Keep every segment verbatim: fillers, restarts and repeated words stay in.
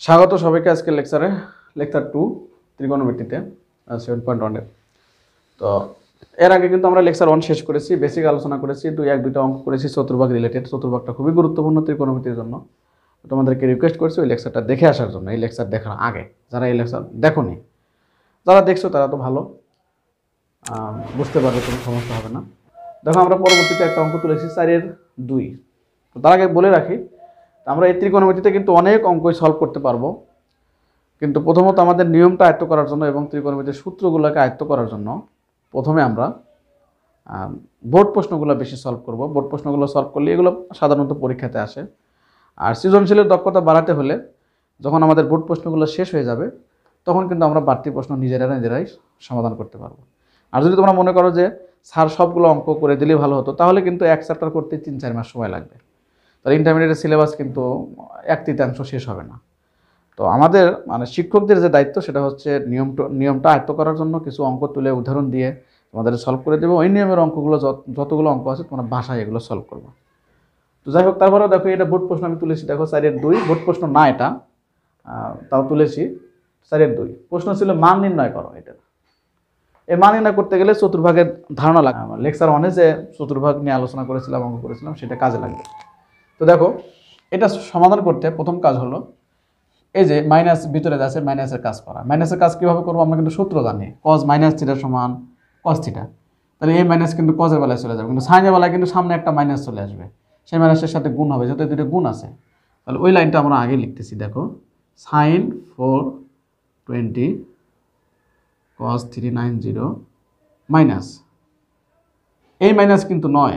স্বাগত সবাইকে আজকে লেকচারে লেকচার টু ত্রিকোণমিতিতে সেভেন পয়েন্ট ওয়ানের। তো এর আগে কিন্তু আমরা লেকচার ওয়ান শেষ করেছি, বেসিক আলোচনা করেছি, দুই এক দুইটা অঙ্ক করেছি চতুর্ভাগ রিলেটেড। চতুর্ভাগটা খুবই গুরুত্বপূর্ণ ত্রিকোণমিতির জন্য। তোমাদেরকে রিকোয়েস্ট করছি ওই লেকচারটা দেখে আসার জন্য। এই লেকচার দেখার আগে যারা এই লেকচার দেখোনি, যারা দেখছো তারা তো ভালো বুঝতে পারবে, কোনো সমস্যা হবে না। দেখো আমরা পরবর্তীতে একটা অঙ্ক তুলেছি চারের দুই। তো তার আগে বলে রাখি, আমরা এই ত্রিকোণমিতিতে কিন্তু অনেক অঙ্কই সলভ করতে পারবো, কিন্তু প্রথমত আমাদের নিয়মটা আয়ত্ত করার জন্য এবং ত্রিকোণমিতির সূত্রগুলোকে আয়ত্ত করার জন্য প্রথমে আমরা বোর্ড প্রশ্নগুলো বেশি সলভ করব। বোর্ড প্রশ্নগুলো সলভ করলে এগুলো সাধারণত পরীক্ষাতে আসে। আর সৃজনশীলের দক্ষতা বাড়াতে হলে যখন আমাদের বোর্ড প্রশ্নগুলো শেষ হয়ে যাবে তখন কিন্তু আমরা বাড়তি প্রশ্ন নিজেরা নিজেরাই সমাধান করতে পারবো। আর যদি তোমরা মনে করো যে স্যার সবগুলো অঙ্ক করে দিলেই ভালো হতো, তাহলে কিন্তু এক চ্যাপ্টার করতে তিন চার মাস সময় লাগবে। তাহলে ইন্টারমিডিয়েটের সিলেবাস কিন্তু এক তৃতীয়াংশ শেষ হবে না। তো আমাদের মানে শিক্ষকদের যে দায়িত্ব সেটা হচ্ছে নিয়মটা নিয়মটা আয়ত্ত করার জন্য কিছু অঙ্ক তুলে উদাহরণ দিয়ে তোমাদের সলভ করে দেবো। ওই নিয়মের অঙ্কগুলো যতগুলো অঙ্ক আছে তোমরা বাসায় এগুলো সলভ করবো। তো যাই হোক, তারপরেও দেখো এটা বোর্ড প্রশ্ন আমি তুলেছি। দেখো চারের দুই, বোর্ড প্রশ্ন না এটা, তাও তুলেছি চারের দুই। প্রশ্ন ছিল মান নির্ণয় করো। এটা এই মান নির্ণয় করতে গেলে চতুর্ভাগের ধারণা লাগে। লেকচার ওয়ানে যে চতুর্ভাগ নিয়ে আলোচনা করেছিলাম, অঙ্ক করেছিলাম, সেটা কাজে লাগবে। তো দেখো এটা সমাধান করতে প্রথম কাজ হলো এই যে মাইনাস ভিতরে আছে মাইনাসের কাজ করা। মাইনাসের কাজ কীভাবে করবো আমরা কিন্তু সূত্র জানি, কজ মাইনাস থিটা সমান কস থিটা। তাহলে এই মাইনাস কিন্তু কজের বেলায় চলে যাবে, কিন্তু সাইনের বেলায় কিন্তু সামনে একটা মাইনাস চলে আসবে, সেই মাইনাসের সাথে গুণ হবে, যেহেতু দুটো গুণ আছে। তাহলে ওই লাইনটা আমরা আগে লিখতেছি। দেখো sine four twenty cos three nine zero minus, এই মাইনাস কিন্তু নয়,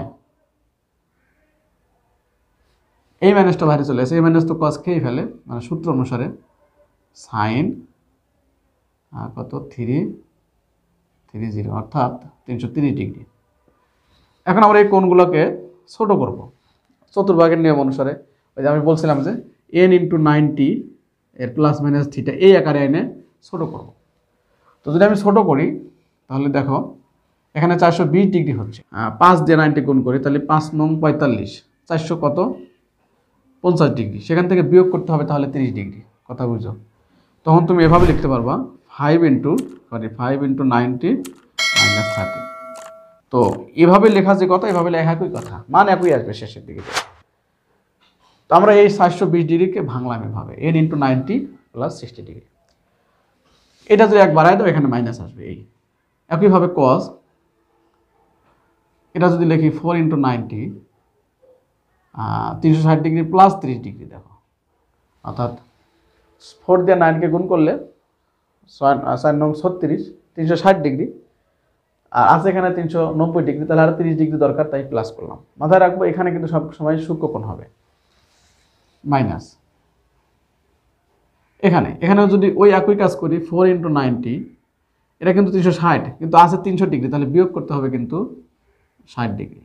এই মাইনাসটা বাইরে চলে আসে, এই মাইনাস তো কস খেয়ে ফেলে, মানে সূত্র অনুসারে সাইন কত থ্রি থ্রি জিরো অর্থাৎ তিনশো তিরিশ ডিগ্রি। এখন আমরা এই কোণগুলোকে ছোটো করব চতুর্ভাগের নিয়ম অনুসারে। ওই যে আমি বলছিলাম যে এন ইন্টু নাইনটি এর প্লাস মাইনাস থিটা এই আকারে এনে ছোটো করব। তো যদি আমি ছোটো করি তাহলে দেখো এখানে চারশো বিশ ডিগ্রি হচ্ছে, পাঁচ দিয়ে নাইনটি গুণ করি তাহলে পাঁচ নং পঁয়তাল্লিশ, চারশো কত পঞ্চাশ ডিগ্রি, সেখান থেকে বিয়োগ করতে হবে তাহলে তিরিশ ডিগ্রি। কথা বুঝো? তখন তুমি এভাবে লিখতে পারবা five into sorry five into ninety minus thirty. তো এভাবে লেখা যে কথা, এভাবে লেখা একই কথা, মান একই আসবে শেষের দিকে। তো আমরা এই চারশো বিশ ডিগ্রিকে ভাঙলাম এভাবে, n into ninety plus sixty degree. এটা যদি এক বাড়ায় দাও এখানে মাইনাস আসবে। এই একইভাবে কস, এটা যদি লিখি ফোর ইন্টু নাইনটি তিনশো ষাট ডিগ্রি প্লাস তিরিশ ডিগ্রি। দেখো অর্থাৎ ফোর দিয়ে নাইনকে গুণ করলে ছয় নং ছত্রিশ, তিনশো ষাট ডিগ্রি, আর আছে এখানে তিনশো নব্বই ডিগ্রি, তাহলে আর তিরিশ ডিগ্রি দরকার, তাই প্লাস করলাম। মাথায় রাখবো এখানে কিন্তু সব সময় সূক্ষ্মকোণ হবে মাইনাস। এখানে এখানেও যদি ওই একই কাজ করি ফোর ইন্টু নাইনটি, এটা কিন্তু তিনশো ষাট, কিন্তু আছে তিনশো ডিগ্রি, তাহলে বিয়োগ করতে হবে কিন্তু ষাট ডিগ্রি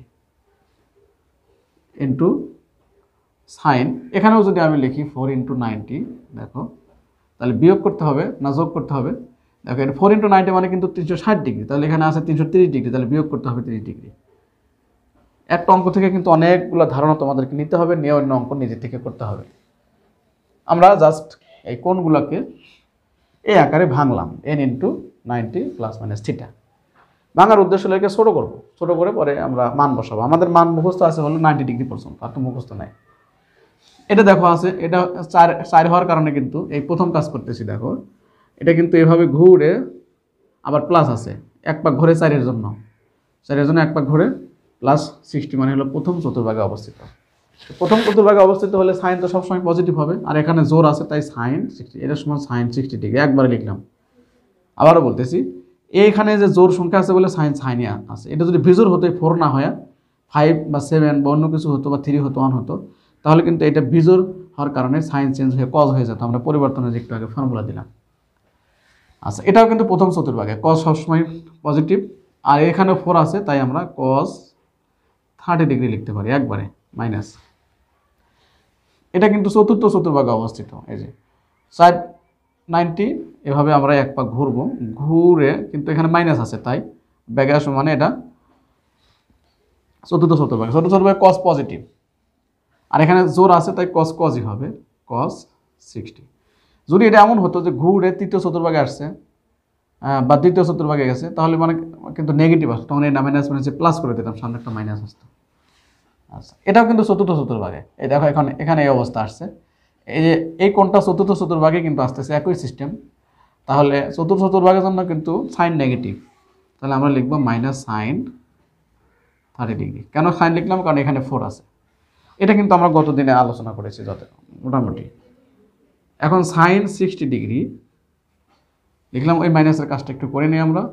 ইন্টু সাইন। এখানেও যদি আমি লিখি ফোর ইন্টু নাইনটি, দেখো তাহলে বিয়োগ করতে হবে না যোগ করতে হবে। দেখো এটা ফোর ইন্টু নাইনটি মানে কিন্তু তিনশো ষাট ডিগ্রি, তাহলে এখানে আছে তিনশো তিরিশ ডিগ্রি, তাহলে বিয়োগ করতে হবে তিরিশ ডিগ্রি। একটা অঙ্ক থেকে কিন্তু অনেকগুলো ধারণা তোমাদেরকে নিতে হবে, নিয়ে অন্য অঙ্ক নিজে থেকে করতে হবে। আমরা জাস্ট এই কোণগুলোকে এই আকারে ভাঙলাম, n into ninety plus minus theta. ভাঙার উদ্দেশ্য লেগে ছোটো করবো, ছোটো করে পরে আমরা মান বসাবো। আমাদের মান মুখস্থ আছে হলো নাইনটি ডিগ্রি পর্যন্ত, আর তো মুখস্থ নাই। এটা দেখো আছে, এটা চার চার হওয়ার কারণে কিন্তু এই প্রথম কাজ করতেছি। দেখো এটা কিন্তু এভাবে ঘুরে আবার প্লাস আছে, এক পাক ঘুরে চারের জন্য, চারের জন্য এক পাক ঘুরে প্লাস সিক্সটি, মানে হলো প্রথম চতুর্ভাগে অবস্থিত। প্রথম চতুর্ভাগে অবস্থিত হলে সাইন তো সবসময় পজিটিভ হবে, আর এখানে জোর আছে তাই সাইন সিক্সটি, এটার সময় সাইন সিক্সটি ডিগ্রি একবারে লিখলাম। আবারও বলতেছি, এইখানে যে জোর সংখ্যা আছে বলে সাইন সাইনে আছে। এটা যদি বিজোর হতো ফোর না হয় ফাইভ বা সেভেন বা অন্য কিছু হতো বা থ্রি হতো ওয়ান হতো, তাহলে কিন্তু এটা বিজোর হওয়ার কারণে সাইন চেঞ্জ হয়ে কজ হয়ে যেত। আমরা পরিবর্তনের একটু আগে ফর্মুলা দিলাম। আচ্ছা, এটাও কিন্তু প্রথম চতুর্ভাগে কজ সবসময় পজিটিভ, আর এখানেও ফোর আছে তাই আমরা কজ থার্টি ডিগ্রি লিখতে পারি একবারে মাইনাস। এটা কিন্তু চতুর্থ চতুর্ভাগে অবস্থিত। এই যে সাইড নাইনটি, এভাবে আমরা এক পাক ঘুরবো, ঘুরে কিন্তু এখানে মাইনাস আছে তাই ব্যাগের সমানে এটা চতুর্থ চতুর্ভাগে। চতুর্থ চতুর্ভাগে কজ পজিটিভ, আর এখানে জোর আছে তাই কস কজই হবে, কস সিক্সটি। যদি এটা এমন হতো যে ঘুরে তৃতীয় চতুর্ভাগে আসছে বা দ্বিতীয় চতুর্ভাগে গেছে তাহলে মানে কিন্তু নেগেটিভ আসতো, তখন এই মাইনাস মাইনাসে প্লাস করে দিতাম, সামনে একটা মাইনাস আসতো। আচ্ছা, এটাও কিন্তু চতুর্থ চতুর্ভাগে, এই দেখো এখন এখানে এই অবস্থা আসছে, এই যে এই কোণটা চতুর্থ চতুর্ভাগে কিন্তু আসতেছে একই সিস্টেম, তাহলে চতুর্থ চতুর্ভাগের জন্য কিন্তু সাইন নেগেটিভ, তাহলে আমরা লিখবো মাইনাস সাইন থার্টি ডিগ্রি। কেন সাইন লিখলাম? কারণ এখানে ফোর আছে। এটা কিন্তু আমরা গত দিনে আলোচনা করেছি যত মোটামুটি। এখন সাইন সিক্সটি ডিগ্রি লিখলাম, ওই মাইনাসের কাজটা একটু করে নিই আমরা।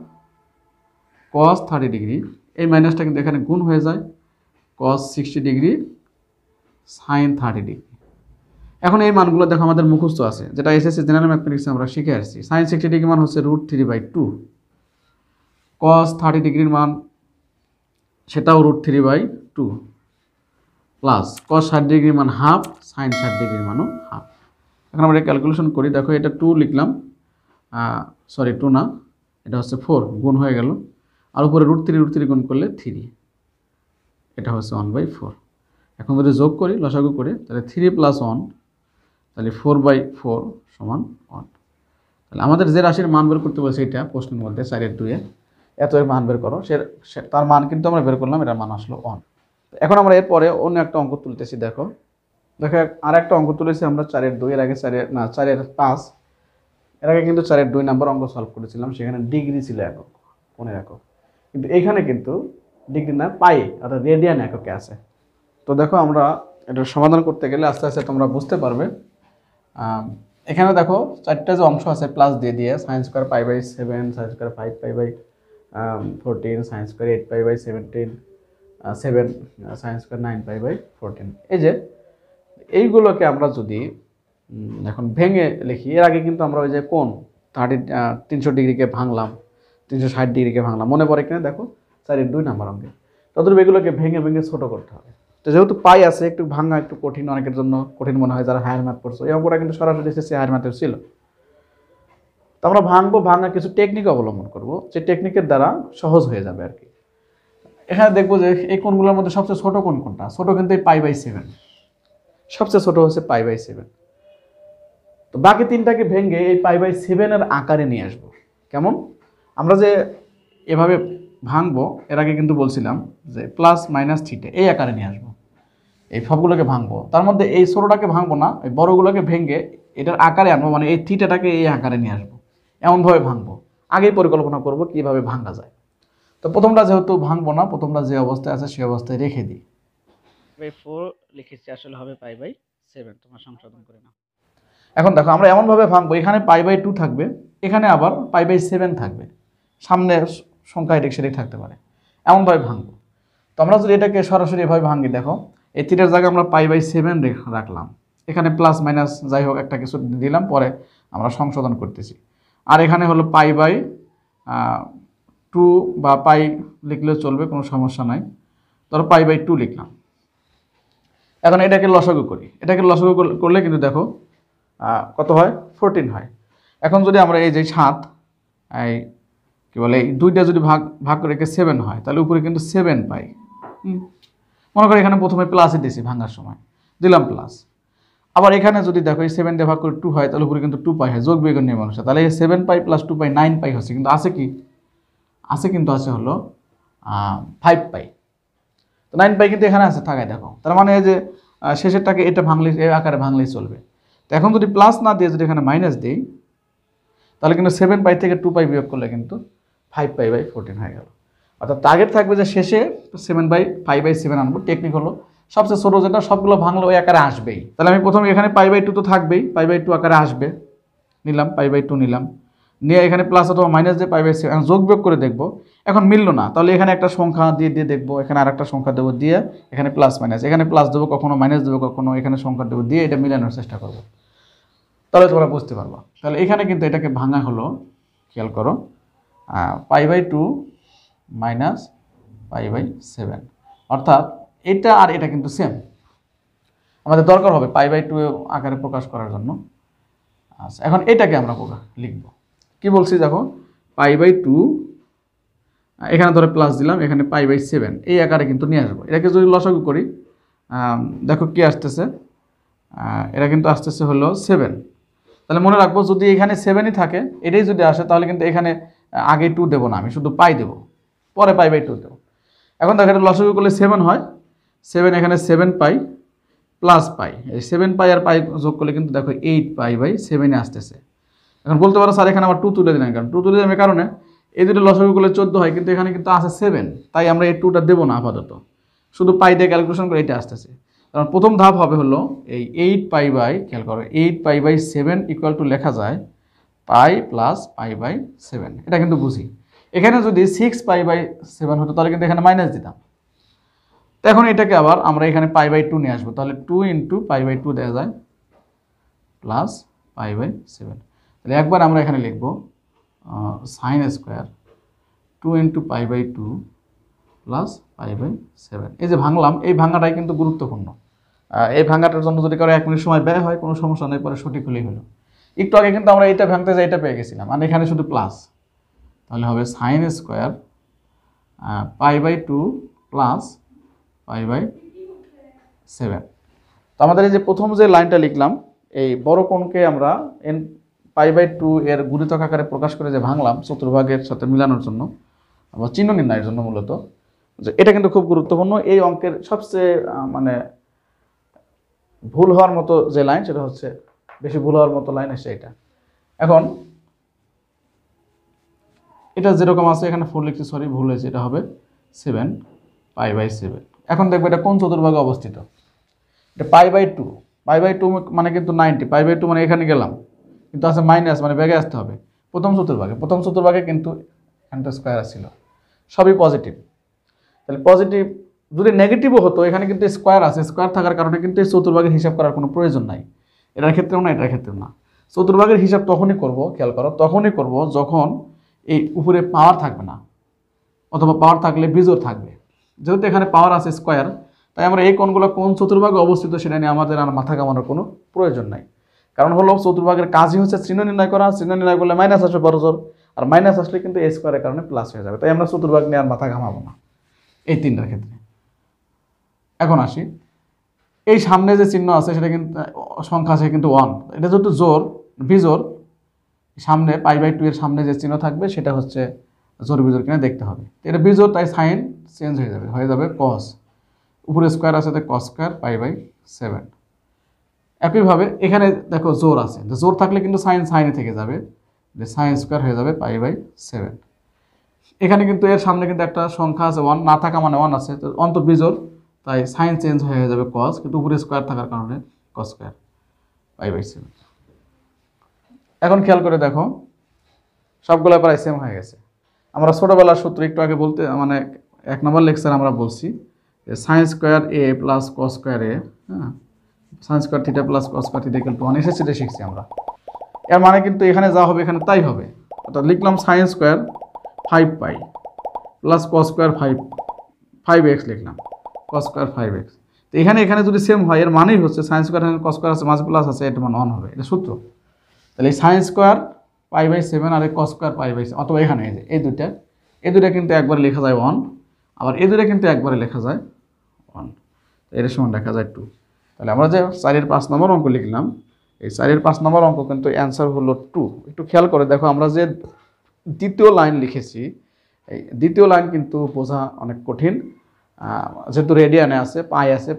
কস থার্টি ডিগ্রি, এই মাইনাসটা কিন্তু এখানে গুণ হয়ে যায়, cos sixty degree sine thirty degree. এখন এই মানগুলো দেখো আমাদের মুখস্থ আছে, যেটা এসএসসি জেনারেল ম্যাথমেটিক্সে আমরা শিখে আসছি। সাইন সিক্সটি ডিগ্রি মান হচ্ছে root three by two, cos thirty ডিগ্রির মান সেটাও root three by two, plus cos ষাট ডিগ্রির মান হাফ, সাইন ষাট ডিগ্রির মানও হাফ। এখন আমরা ক্যালকুলেশন করি, দেখো এটা টু লিখলাম, সরি টু না, এটা হচ্ছে ফোর, গুণ হয়ে গেল, আর উপরে রুট থ্রি রুট থ্রি গুণ করলে থ্রি, এটা হচ্ছে ওয়ান বাই ফোর। এখন যদি যোগ করি লসাগু করে, তাহলে থ্রি প্লাস ওয়ান, তাহলে ফোর বাই ফোর সমান ওয়ান। তাহলে আমাদের যে রাশির মান বের করতে বলছে এটা প্রশ্নের মধ্যে চারের দুয়ে, এত এর মান বের করো, সে তার মান কিন্তু আমরা বের করলাম, এটার মান আসলো ওয়ান। এখন আমরা এরপরে অন্য একটা অঙ্ক তুলতেছি, দেখো দেখো আর একটা অঙ্ক তুলেছি আমরা চারের দুই, এর আগে চারের না চারের পাঁচ, এর আগে কিন্তু চারের দুই নাম্বার অঙ্ক সলভ করেছিলাম, সেখানে ডিগ্রি ছিল একক, কোণের একক, কিন্তু এইখানে কিন্তু ডিগ্রি না পাই অর্থাৎ রেডিয়ান এককে আছে। তো দেখো আমরা এটার সমাধান করতে গেলে আস্তে আস্তে তোমরা বুঝতে পারবে। এখানে দেখো চারটা যে অংশ আছে প্লাস দিয়ে দিয়ে, sine square pi by seven, sine square five pi by fourteen, sine square eight pi by seventeen, seven sine square nine pi by fourteen, এই যে এইগুলোকে আমরা যদি এখন ভেঙে লিখি, এর আগে কিন্তু আমরা ওই যে কোণ থার্টি তিনশো ডিগ্রিকে ভাঙলাম, তিনশো ষাট ডিগ্রিকে ভাঙলাম, মনে পড়ে কিনা দেখো চারের দুই নাম্বার অঙ্কে। তদ্রুপ এগুলোকে ভেঙে ভেঙে ছোটো করতে হবে। তো যেহেতু পাই আছে, একটু ভাঙা একটু কঠিন, অনেকের জন্য কঠিন মনে হয় যারা হায়ার ম্যাথ পড়ছো, এই অঙ্কটা কিন্তু সরাসরি এসেছে হায়ার ম্যাথের ছিল। তো আমরা ভাঙবো, ভাঙা কিছু টেকনিক অবলম্বন করব, যে টেকনিকের দ্বারা সহজ হয়ে যাবে আর কি। এখানে দেখবো যে এই কোণগুলোর মধ্যে সবচেয়ে ছোটো কোণ কোনটা? ছোটো কিন্তু এই পাই বাই সেভেন, সবচেয়ে ছোটো হচ্ছে পাই বাই সেভেন। তো বাকি তিনটাকে ভেঙে এই পাই বাই সেভেনের আকারে নিয়ে আসবো। কেমন? আমরা যে এভাবে ভাঙবো, এর আগে কিন্তু বলছিলাম যে প্লাস মাইনাস থিটা এই আকারে নিয়ে আসবো, এই সবগুলোকে ভাঙবো, তার মধ্যে এই ছোটোটাকে ভাঙবো না, এই বড়গুলোকে ভেঙে এটার আকারে আনবো, মানে এই থিটাটাকে এই আকারে নিয়ে আসবো, এমনভাবে ভাঙবো। আগেই পরিকল্পনা করবো কীভাবে ভাঙা যায়। তো প্রথমটা যেহেতু ভাঙবো না, প্রথমটা যে অবস্থায় আছে সেই অবস্থায় রেখে দিই। বাই ফোর লিখেছি, আসলে হবে পাই বাই সেভেন, তোমার সংশোধন করে নাও। এখন দেখো আমরা এমনভাবে ভাঙবো, এখানে পাই বাই টু থাকবে, এখানে আবার পাই বাই সেভেন থাকবে, সামনে সংখ্যা এদিক সেদিক থাকতে পারে, এমনভাবে ভাঙবো। তো আমরা যদি এটাকে সরাসরি এভাবে ভাঙি, দেখো এই থিটার জায়গায় আমরা পাই বাই সেভেন রাখলাম, এখানে প্লাস মাইনাস যাই হোক একটা কিছু দিলাম, পরে আমরা সংশোধন করতেছি। আর এখানে হলো পাই বাই টু বা পাই লিখলেও চলবে, কোনো সমস্যা নাই, ধরো পাই বাই টু লিখলাম। এখন এটাকে লসাগু করি, এটাকে লসাগু করলে কিন্তু দেখো কত হয়? ফোরটিন হয়। এখন যদি আমরা এই যে সাত, এই কী বলে এই দুইটা যদি ভাগ ভাগ করে রেখে সেভেন হয়, তাহলে উপরে কিন্তু সেভেন পাই। মনে করি এখানে প্রথমে প্লাসই দিয়েছি, ভাঙার সময় দিলাম প্লাস। আবার এখানে যদি দেখো এই সেভেন দিয়ে ভাগ করে টু হয়, তাহলে উপরে কিন্তু টু পাই হয়, যোগ বিয়োগের নিয়ম অনুসারে, তাহলে এই seven pi plus two pi nine pi হচ্ছে, কিন্তু আছে কি? আছে কিন্তু আছে হলো ফাইভ পাই। তো নাইন পাই কিন্তু এখানে আছে, থাকায় দেখো, তার মানে এই যে শেষেরটাকে এটা ভাঙলে এই আকারে ভাঙলেই চলবে। তো এখন যদি প্লাস না দিয়ে যদি এখানে মাইনাস দিই, তাহলে কিন্তু সেভেন পাই থেকে টু পাই বিয়োগ করলে কিন্তু ফাইভ পাই বাই ফোরটিন হয়ে গেল। অর্থাৎ টার্গেট থাকবে যে শেষে seven by five by seven আনবো। টেকনিক হলো সবচেয়ে ছোটো যেটা, সবগুলো ভাঙলে ওই আকারে আসবেই। তাহলে আমি প্রথমে এখানে পাই বাই টু তো থাকবেই, পাই বাই টু আকারে আসবে, নিলাম পাই বাই টু নিলাম, নিয়ে এখানে প্লাস অথবা মাইনাস দিয়ে পাই বাই সেভেন যোগ বিয়োগ করে দেখবো। এখন মিললো না, তাহলে এখানে একটা সংখ্যা দিয়ে দিয়ে দেখবো, এখানে আর একটা সংখ্যা দেবো, দিয়ে এখানে প্লাস মাইনাস, এখানে প্লাস দেবো কখনো, মাইনাস দেবো কখনো, এখানে সংখ্যা দেবো, দিয়ে এটা মিলানোর চেষ্টা করবো, তাহলে তোমরা বুঝতে পারবো। তাহলে এখানে কিন্তু এটাকে ভাঙা হলো, খেয়াল করো, pi by two minus pi by seven, অর্থাৎ এটা আর এটা কিন্তু সেম, আমাদের দরকার হবে পাই বাই টু আকারে প্রকাশ করার জন্য। আচ্ছা, এখন এটাকে আমরা লিখব, কি বলছি দেখো, পাই বাই টু, এখানে ধরে প্লাস দিলাম, এখানে পাই বাই সেভেন এই আকারে কিন্তু নিয়ে আসবো। এটাকে যদি লসাগু করি, দেখো কি আসতেছে, এটা কিন্তু আসতেছে হলো সেভেন। তাহলে মনে রাখবো যদি এখানে সেভেনই থাকে, এটাই যদি আসে তাহলে কিন্তু এখানে আগে টু দেবো না, আমি শুধু পাই দেবো, পরে পাই বাই টু দেবো। এখন দেখো এটা লসাগু করলে সেভেন হয়, সেভেন এখানে সেভেন পাই প্লাস পাই, এই সেভেন পাই আর পাই যোগ করলে কিন্তু দেখো এইট পাই বাই সেভেনে আসতেছে। এখন বলতে পারো স্যার এখানে আবার টু তুলে দিলেন, কারণ টু তুলে দেওয়ার কারণে এই দুটো লসাগু করলে চোদ্দো হয়, কিন্তু এখানে কিন্তু আছে সেভেন, তাই আমরা এই টুটা দেবো না আপাতত, শুধু পাই দিয়ে ক্যালকুলেশন করে এটা আসতেছে। কারণ প্রথম ধাপ হবে হলো এই এইট পাই বাই, খেয়াল করো, eight pi by seven equal to লেখা যায় pi plus pi by seven, এটা কিন্তু বুঝি। এখানে যদি সিক্স পাই বাই সেভেন হতো তাহলে কিন্তু এখানে মাইনাস দিতাম। তো এখন এটাকে আবার আমরা এখানে পাই বাই টু নিয়ে আসবো, তাহলে two into pi by two দেওয়া যায় প্লাস পাই বাই সেভেন। তাহলে একবার আমরা এখানে লিখবো sine square two into pi by two plus pi by seven. এই যে ভাঙলাম, এই ভাঙাটাই কিন্তু গুরুত্বপূর্ণ। এই ভাঙাটার জন্য যদি কারো এক মিনিট সময় ব্যয় হয় কোনো সমস্যা নেই, পরে সঠিক হলেই হলো। একটু আগে কিন্তু আমরা এটা ভাঙতে যাই এটা পেয়ে গেছিলাম, আর এখানে শুধু প্লাস, তাহলে হবে sine square pi by two plus pi by seven. তো আমাদের এই যে প্রথম যে লাইনটা লিখলাম, এই বড় কোণকে আমরা এন পাই বাই টু এর গুণিতক আকারে প্রকাশ করে যে ভাঙলাম চতুর্ভাগের সাথে মিলানোর জন্য বা চিহ্ন নির্ণয়ের জন্য মূলত, যে এটা কিন্তু খুব গুরুত্বপূর্ণ। এই অঙ্কের সবচেয়ে মানে ভুল হওয়ার মতো যে লাইন, সেটা হচ্ছে বেশি ভুল হওয়ার মতো লাইন এসে এটা। এখন এটা যেরকম আছে এখানে ফোর লিখছি, সরি ভুল হয়েছে, এটা হবে সেভেন পাই বাই সেভেন। এখন দেখবো এটা কোন চতুর্ভাগে অবস্থিত। এটা pi by two, pi by two মানে কিন্তু নাইনটি, পাই বাই টু মানে এখানে গেলাম কিন্তু আছে মাইনাস, মানে ব্যাগে আসতে হবে প্রথম চতুর্ভাগে। প্রথম চতুর্ভাগে কিন্তু এখানটা স্কোয়ার আসছিল, সবই পজিটিভ। তাহলে পজিটিভ যদি নেগেটিভও হতো, এখানে কিন্তু স্কোয়ার আছে, স্কোয়ার থাকার কারণে কিন্তু এই চতুর্ভাগের হিসাব করার কোনো প্রয়োজন নাই, এটার ক্ষেত্রেও না এটার ক্ষেত্রেও না। চতুর্ভাগের হিসাব তখনই করব, খেয়াল করো, তখনই করব যখন এই উপরে পাওয়ার থাকবে না, অথবা পাওয়ার থাকলে বিজোড় থাকবে। যেহেতু এখানে পাওয়ার আছে স্কোয়ার, তাই আমরা এই কোণগুলো কোন চতুর্ভাগে অবস্থিত সেটা নিয়ে আমাদের আর মাথা কামানোর কোনো প্রয়োজন নাই। কারণ হলো চতুর্ভাগের কাজই হচ্ছে চিহ্ন নির্ণয় করা, চিহ্ন নির্ণয় করলে মাইনাস আসবে বড়জোর, আর মাইনাস আসলে কিন্তু এই স্কোয়ারের কারণে প্লাস হয়ে যাবে, তাই আমরা চতুর্ভাগ নিয়ে আর মাথা ঘামাবো না এই তিনটার ক্ষেত্রে। এখন আসি, এই সামনে যে চিহ্ন আছে সেটা কিন্তু সংখ্যা আছে কিন্তু ওয়ান, এটা যেহেতু জোর বিজোর, সামনে পাই বাই টু এর সামনে যে চিহ্ন থাকবে সেটা হচ্ছে জোর বিজোর কিনা দেখতে হবে। এটা বিজোর, তাই সাইন চেঞ্জ হয়ে যাবে, হয়ে যাবে কস, উপরে স্কোয়ার আছে তাই cos square pi by seven. একইভাবে এখানে দেখো জোর আছে, জোর থাকলে কিন্তু সাইন সাইনে থেকে যাবে, যে সাইন স্কোয়ার হয়ে যাবে পাই বাই সেভেন। এখানে কিন্তু এর সামনে কিন্তু একটা সংখ্যা আছে ওয়ান, না থাকা মানে ওয়ান আছে, তো ওয়ান তো বিজোর, তাই সাইন চেঞ্জ হয়ে যাবে কস, কিন্তু উপরে স্কোয়ার থাকার কারণে cos square pi by seven. এখন খেয়াল করে দেখো সবগুলো প্রায় সেম হয়ে গেছে। আমরা ছোটোবেলার সূত্র একটু আগে বলতে মানে এক নম্বর লেকচার আমরা বলছি sine square A plus cos square A, হ্যাঁ, sine square theta plus cos square theta equal to one, এসএসসিতে শিখছি আমরা। এর মানে কিন্তু এখানে যা হবে এখানে তাই হবে, অর্থাৎ লিখলাম sine square five pi plus cos square five five x লিখলাম, কস স্কোয়ার ফাইভ এক্স। তো এখানে এখানে যদি সেম হয় এর মানেই হচ্ছে সাইন স্কোয়ার কস স্কোয়ার আছে মাঝে প্লাস আছে, এটা মানে ওয়ান হবে, এটা সূত্র। তাহলে এই sine square pi by seven আর এই cos square pi by seven, অথবা এখানে এই যে এই দুইটা, এই দুইটা কিন্তু একবারে লেখা যায় ওয়ান, আবার এই দুইটা কিন্তু একবারে লেখা যায় ওয়ান, এর সমান লেখা যায় টু। তাহলে আমরা যে চারের পাঁচ নম্বর অঙ্ক লিখলাম, এই চারের পাঁচ নম্বর অঙ্ক কিন্তু অ্যান্সার হলো টু। একটু খেয়াল করে দেখো, আমরা যে দ্বিতীয় লাইন লিখেছি, এই দ্বিতীয় লাইন কিন্তু বোঝা অনেক কঠিন, যেহেতু রেডিয়ানে আছে, পাই আছে,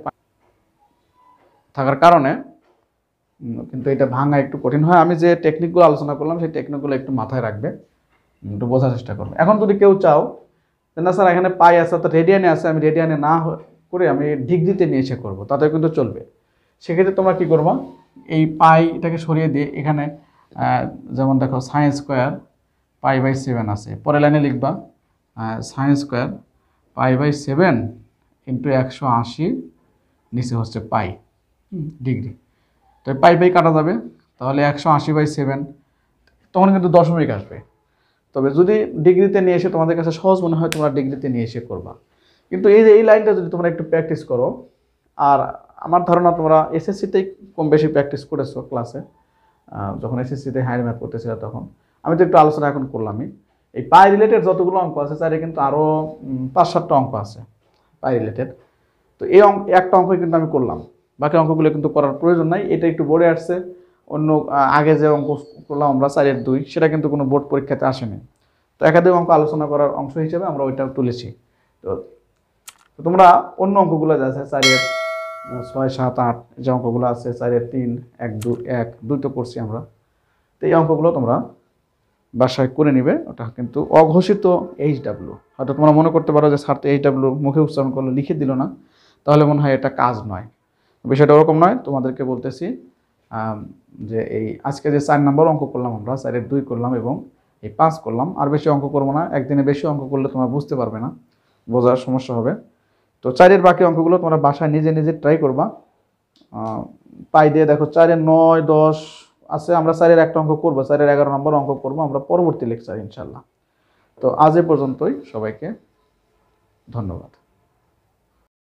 থাকার কারণে কিন্তু এটা ভাঙা একটু কঠিন হয়। আমি যে টেকনিকগুলো আলোচনা করলাম সেই টেকনিকগুলো একটু মাথায় রাখবে, একটু বোঝার চেষ্টা করবে। এখন যদি কেউ চাও না স্যার এখানে পাই আছে অর্থাৎ রেডিয়ানে আছে, আমি রেডিয়ানে না করে আমি ডিগ্রিতে নিয়ে এসে করবো, তাতে কিন্তু চলবে। সেক্ষেত্রে তোমরা কী করবা, এই পাইটাকে সরিয়ে দিয়ে এখানে যেমন দেখো sine square pi by seven আছে, পরের লাইনে লিখবা sine square pi by seven into একশো আশি, নিচে হচ্ছে পাই ডিগ্রি। তো পাই পাই কাটা যাবে, তাহলে একশো আশি বাই সেভেন, তখন কিন্তু দশমিক আসবে। তবে যদি ডিগ্রিতে নিয়ে এসে তোমাদের কাছে সহজ মনে হয় তোমরা ডিগ্রিতে নিয়ে এসে করবা। কিন্তু এই যে এই লাইনটা যদি তোমরা একটু প্র্যাকটিস করো, আর আমার ধারণা তোমরা এসএসসিতেই কম বেশি প্র্যাকটিস করেছো ক্লাসে, যখন এসএসসিতে হায়ার ম্যাথ করতেছিল তখন। আমি তো একটু আলোচনা এখন করলামই, এই পাই রিলেটেড যতগুলো অঙ্ক আছে চারে কিন্তু আরও পাঁচ সাতটা অঙ্ক আছে পাই রিলেটেড। তো এই অঙ্ক একটা অঙ্কই কিন্তু আমি করলাম, বাকি অঙ্কগুলো কিন্তু করার প্রয়োজন নাই। এটা একটু বোর্ডে আসছে, অন্য আগে যে অঙ্ক করলাম আমরা চারের দুই, সেটা কিন্তু কোনো বোর্ড পরীক্ষাতে আসেনি। তো একাধিক অঙ্ক আলোচনা করার অংশ হিসেবে আমরা ওইটা তুলেছি। তো তোমরা অন্য অঙ্কগুলো যা আছে চারের ছয় সাত আট যে অঙ্কগুলো আছে, চারের তিন এক দুই এক দুই তো করছি আমরা, তো এই অঙ্কগুলো তোমরা বাসায় করে নিবে। ওটা কিন্তু অঘোষিত এইচ ডাব্লিউ। হয়তো তোমরা মনে করতে পারো যে স্যার তো এইচ ডাব্লিউ মুখে উচ্চারণ করলো, লিখে দিল না, তাহলে মনে হয় এটা কাজ নয়। বিষয়টা ওরকম নয়। তোমাদেরকে বলতেছি যে এই আজকে যে চার নম্বর অঙ্ক করলাম আমরা, চারের দুই করলাম এবং এই পাঁচ করলাম, আর বেশি অঙ্ক করবো না। একদিনে বেশি অঙ্ক করলে তোমরা বুঝতে পারবে না, বোঝার সমস্যা হবে। তো চারের বাকি অঙ্কগুলো তোমরা বাসায় নিজে নিজে ট্রাই করবা। পাই দিয়ে দেখো চারের নয় দশ আছে, আমরা চারের একটা অঙ্ক করবো, চারের এগারো নম্বর অঙ্ক করবো আমরা পরবর্তী লেকচার ইনশাল্লাহ। তো আজ এ পর্যন্তই, সবাইকে ধন্যবাদ।